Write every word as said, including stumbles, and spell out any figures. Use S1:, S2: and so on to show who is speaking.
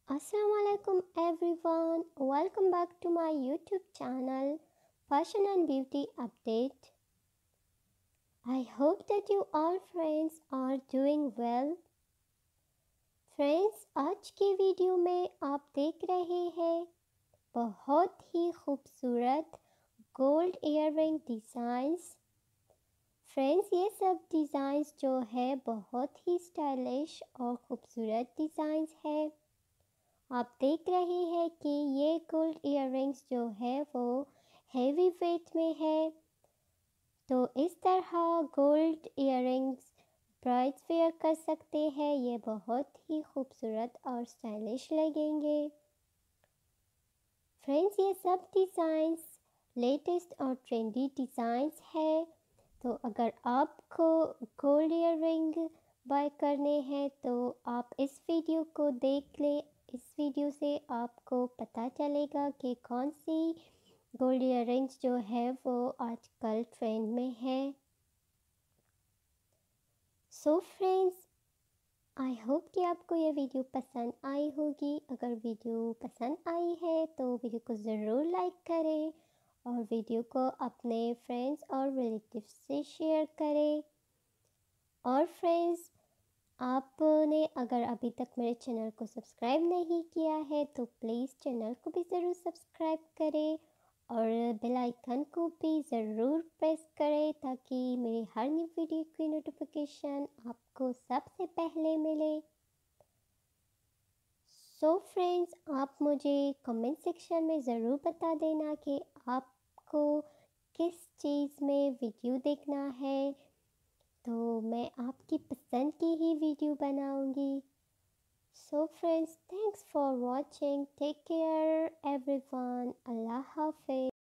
S1: Assalamualaikum everyone. Welcome back to my YouTube channel Fashion and Beauty Update. I hope that you all friends are doing well. Friends, आज की video में आप देख रहे हैं बहुत ही खूबसूरत गोल्ड इयररिंग डिज़ाइंस। फ्रेंड्स, ये सब डिज़ाइंस जो है बहुत ही स्टाइलिश और ख़ूबसूरत डिज़ाइंस है। आप देख रहे हैं कि ये गोल्ड इयररिंग्स जो है वो हेवी वेट में है। तो इस तरह गोल्ड इयररिंग्स ब्राइड्स वेयर कर सकते हैं। ये बहुत ही खूबसूरत और स्टाइलिश लगेंगे। फ्रेंड्स, ये सब डिज़ाइंस लेटेस्ट और ट्रेंडी डिज़ाइंस है। तो अगर आपको गोल्ड इयररिंग बाय करने हैं तो आप इस वीडियो को देख लें। इस वीडियो से आपको पता चलेगा कि कौन सी गोल्ड इयररिंग्स जो है वो आजकल ट्रेंड में है। सो फ्रेंड्स, आई होप कि आपको ये वीडियो पसंद आई होगी। अगर वीडियो पसंद आई है तो वीडियो को ज़रूर लाइक करें और वीडियो को अपने फ्रेंड्स और रिलेटिव्स से शेयर करें। और फ्रेंड्स, आपने अगर अभी तक मेरे चैनल को सब्सक्राइब नहीं किया है तो प्लीज़ चैनल को भी ज़रूर सब्सक्राइब करें और बेल आइकन को भी ज़रूर प्रेस करें ताकि मेरी हर न्यू वीडियो की नोटिफिकेशन आपको सबसे पहले मिले। सो फ्रेंड्स, आप मुझे कमेंट सेक्शन में ज़रूर बता देना कि आपको किस चीज़ में वीडियो देखना है, तो मैं आपकी पसंद की ही वीडियो बनाऊंगी। So friends, thanks for watching. Take care everyone. Allah हाफिज़।